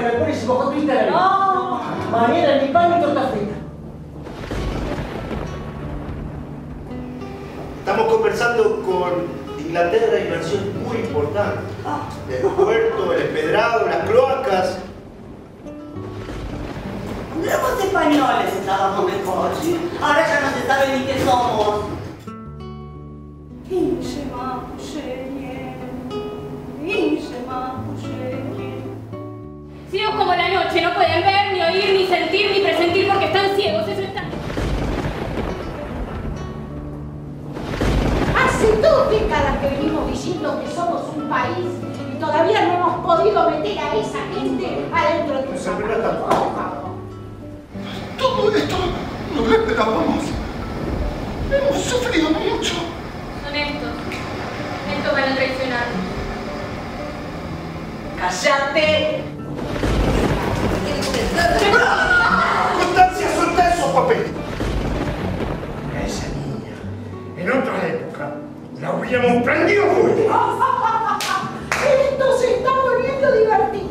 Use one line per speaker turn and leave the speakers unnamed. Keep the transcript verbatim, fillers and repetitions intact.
y me pones bajo tu Instagram.
No.
Mañana en mi pan y torta frita.
Estamos conversando con Inglaterra, inversión muy importante. El puerto, el empedrado, las cloacas.
Cuando éramos españoles estábamos mejor, ¿sí? Ahora ya no se sabe ni qué somos.
Ciegos como la noche, no pueden ver, ni oír, ni sentir, ni presentir porque están ciegos, eso está...
Hace dos décadas que venimos diciendo que somos un país y todavía no hemos podido meter a esa gente adentro de un zapato. Por favor.
Todo esto no lo esperábamos. Hemos sufrido mucho.
Son estos. Estos van a traicionarnos.
¡Cállate!
¡Constancia, suelta esos papeles!
A esa niña, en otra época, la hubiéramos prendido fuego.
Esto se está volviendo divertido.